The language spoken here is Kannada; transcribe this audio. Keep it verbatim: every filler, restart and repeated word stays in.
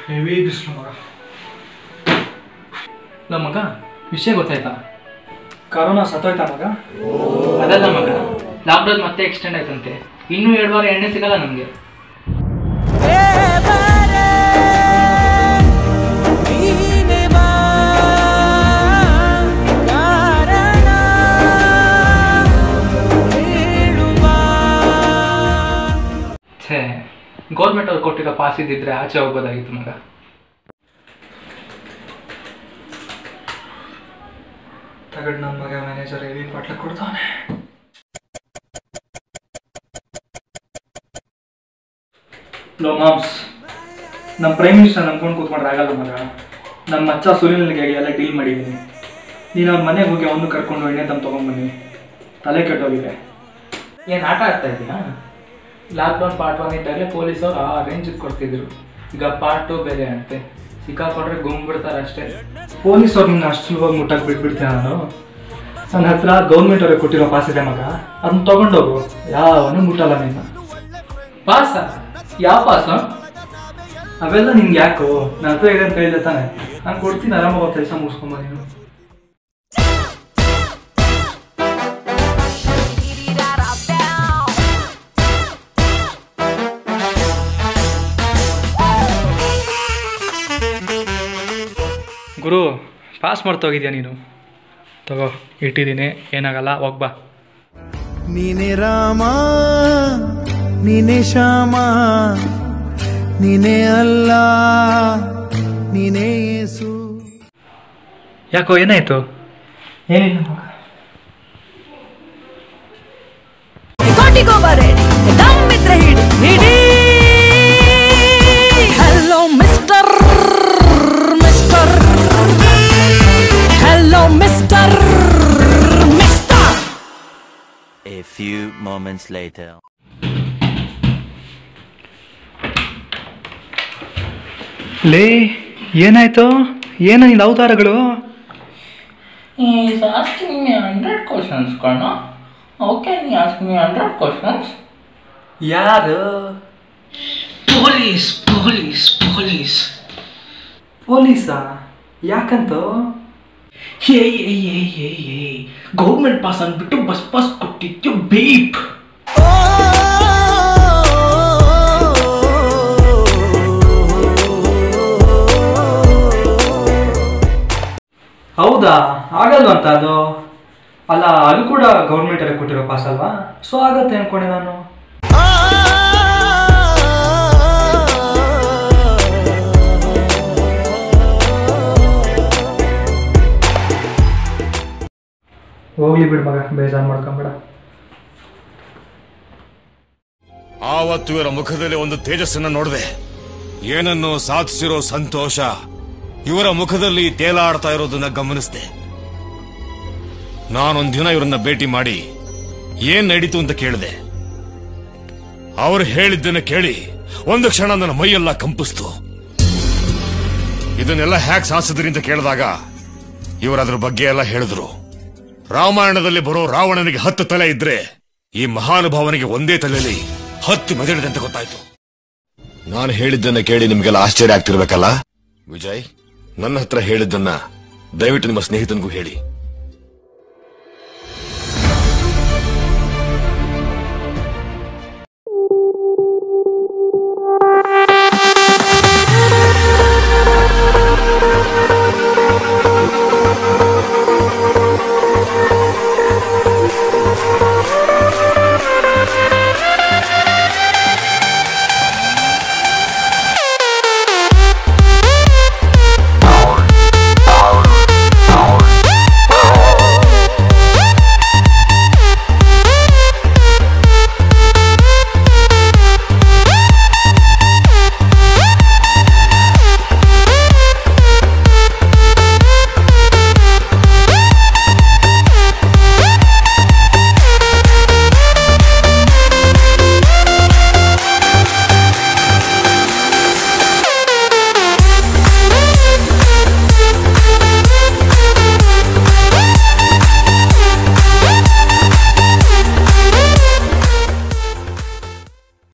ಹೆವಿ ಬಿಸಿಲು ಮಗ. ನಮ್ಮ ಮಗ ವಿಷಯ ಗೊತ್ತಾಯ್ತಾ? ಕರೋನಾ ಸತ್ತೋಯ್ತಾ ಮಗ? ಅದಲ್ಲ ಮಗ, ಲಾಕ್ಡೌನ್ ಮತ್ತೆ ಎಕ್ಸ್ಟೆಂಡ್ ಆಯ್ತಂತೆ. ಇನ್ನೂ ಎರಡು ವಾರ ಎಣ್ಣೆ ಸಿಗಲ್ಲ ನಮಗೆ. ಛೇ, ಗೌರ್ಮೆಂಟ್ ಅವ್ರು ಕೊಟ್ಟಿರೋ ಪಾಸ್ ಇದ್ದಿದ್ರೆ ಆಚೆ ಹೋಗ್ಬೋದಾಗಿತ್ತು ಮಗ. ತಗಡ್ ನಮ್ಮ ಮಗ ಮ್ಯಾನೇಜರ್ ಹೆವಿ ಪಾಟ್ಲ ಕೊಡ್ತಾನೆ. ಲೋ ಮಾಮ್ಸ್, ನಮ್ಮ ಪ್ರೈಮ್ ಮಿನಿಸ್ಟರ್ ನಂಬ್ಕೊಂಡು ಕೂತ್ಕೊಂಡ್ರೆ ಆಗಲ್ಲ ಮಗ. ನಮ್ಮ ಮಚ್ಚ ಸುನಿಲ್ಗೆ ಎಲ್ಲ ಡೀಲ್ ಮಾಡಿದ್ದೀನಿ. ನೀನು ಅವ್ರ ಮನೆಗೆ ಹೋಗಿ ಅವನು ಕರ್ಕೊಂಡು ಎಣ್ಣೆ ತಮ್ಮ ತೊಗೊಂಡ್ಬನ್ನಿ. ತಲೆ ಕೆಟ್ಟೋಗಿದೆ. ಏನು ಆಟ ಆಡ್ತಾ ಇದೀಯಾ? ಲಾಕ್ಡೌನ್ ಪಾರ್ಟ್ ಒನ್ ಇದ್ದಾಗಲೇ ಪೊಲೀಸವ್ರು ಆ ರೇಂಜಿಗೆ ಕೊಡ್ತಿದ್ರು. ಈಗ ಪಾರ್ಟ್ ಟು ಬೇರೆ ಅಂತೆ. ಸಿಕ್ಕಾಕೊಂಡ್ರೆ ಗುಂಬಿಡ್ತಾರೆ ಅಷ್ಟೇ. ಪೊಲೀಸವ್ರು ನಿನ್ನ ಅಷ್ಟು ಸುಲಭವಾಗಿ ಮುಟ್ಟಕ್ಕೆ ಬಿಟ್ಬಿಡ್ತೀನಿ ನಾನು. ನನ್ನ ಹತ್ರ ಗೌರ್ಮೆಂಟ್ ಅವ್ರಿಗೆ ಕೊಟ್ಟಿರೋ ಪಾಸ್ ಇದೆ ಮಗ, ಅದನ್ನ ತೊಗೊಂಡೋಗು. ಯಾವನು ಮುಟ್ಟಲ್ಲ ನಿನ್ನ. ಪಾಸ? ಯಾವ ಪಾಸ? ಅವೆಲ್ಲ ನಿನ್ಗೆ ಯಾಕೋ? ನನ್ನ ಹತ್ರ ಇದೆ ಅಂತ ಹೇಳಿದೆ ತಾನೆ, ನಾನು ಕೊಡ್ತೀನಿ. ಆರಾಮಾಗಿ ಕೆಲಸ ಮುಗಿಸ್ಕೊಂಬ ನೀನು. ಗುರು, ಪಾಸ್ ಮಾಡ್ತೋಗಿದ್ಯಾ ನೀನು? ತಗೋ, ಇಟ್ಟಿದ್ದೀನಿ, ಏನಾಗಲ್ಲ, ಹೋಗ್ಬಾ. ನೀನೆ ರಾಮ, ನೀನೆ ಶ್ಯಾಮ, ನೀನೆ ಅಲ್ಲ, ನೀನೆ ಯೇಸು. ಯಾಕೋ, ಏನಾಯ್ತು? ಏನಿಲ್ಲ. Hello mister mister hello mister mister. A few moments later. ಲೇ, ಏನಾಯ್ತು? ಏನ ನಿನ್ನ ಅವತಾರಗಳು? He's asking me hundred questions, Karna. How can he ask me hundred questions? ಯಾರು? ಪೊಲೀಸ್ ಪೊಲೀಸ್ ಪೊಲೀಸ್ ಪೊಲೀಸಾ? ಯಾಕಂತ? ಹೇ ಹೇ ಹೇ ಹೇ ಹೇ ಗೌರ್ಮೆಂಟ್ ಪಾಸ್ ಅಂದ್ಬಿಟ್ಟು ಬಸ್ ಪಾಸ್ ಕೊಟ್ಟಿದ್ದು ಬೀಪ್. ಹೌದಾ? ಆಗಲ್ವಂತ ಅದು? ಅಲ್ಲ, ಅದು ಕೂಡ ಗೌರ್ಮೆಂಟ್ ಅವರಿಗೆ ಕೊಟ್ಟಿರೋ ಪಾಸ್ ಅಲ್ವಾ? ಸೊ ಆಗತ್ತೆ ಅನ್ಕೊಂಡೆ ನಾನು. ಹೋಗ್ಲಿ ಬಿಡು ಮಗ, ಬೇಜಾರು ಮಾಡ್ಕೊಂಬೇಡ. ಆವತ್ತು ಇವರ ಮುಖದಲ್ಲಿ ಒಂದು ತೇಜಸ್ಸನ್ನ ನೋಡಿದೆ. ಏನನ್ನು ಸಾಧಿಸಿರೋ ಸಂತೋಷ ಇವರ ಮುಖದಲ್ಲಿ ತೇಲಾಡ್ತಾ ಇರೋದನ್ನ ಗಮನಿಸಿದೆ. ನಾನೊಂದಿನ ಇವರನ್ನ ಭೇಟಿ ಮಾಡಿ ಏನ್ ನಡೀತು ಅಂತ ಕೇಳಿದೆ. ಅವರು ಹೇಳಿದ್ದನ್ನ ಕೇಳಿ ಒಂದು ಕ್ಷಣ ನನ್ನ ಮೈಯೆಲ್ಲ ಕಂಪಿಸ್ತು. ಇದನ್ನೆಲ್ಲ ಹ್ಯಾಕ್ ಸಾಧಿಸಿದ್ರಿ ಅಂತ ಕೇಳಿದಾಗ ಇವರು ಅದ್ರ ಬಗ್ಗೆ ಎಲ್ಲ ಹೇಳಿದ್ರು. ರಾಮಾಯಣದಲ್ಲಿ ಬರೋ ರಾವಣನಿಗೆ ಹತ್ತು ತಲೆ ಇದ್ರೆ ಈ ಮಹಾನುಭಾವನಿಗೆ ಒಂದೇ ತಲೆಯಲ್ಲಿ ಹತ್ತು ಮೆದಳಿದೆ ಅಂತ ಗೊತ್ತಾಯ್ತು. ನಾನು ಹೇಳಿದ್ದನ್ನ ಕೇಳಿ ನಿಮ್ಗೆಲ್ಲ ಆಶ್ಚರ್ಯ ಆಗ್ತಿರ್ಬೇಕಲ್ಲ. ವಿಜಯ್, ನನ್ನ ಹತ್ರ ಹೇಳಿದ್ದನ್ನ ದಯವಿಟ್ಟು ನಿಮ್ಮ ಸ್ನೇಹಿತನಿಗೂ ಹೇಳಿ.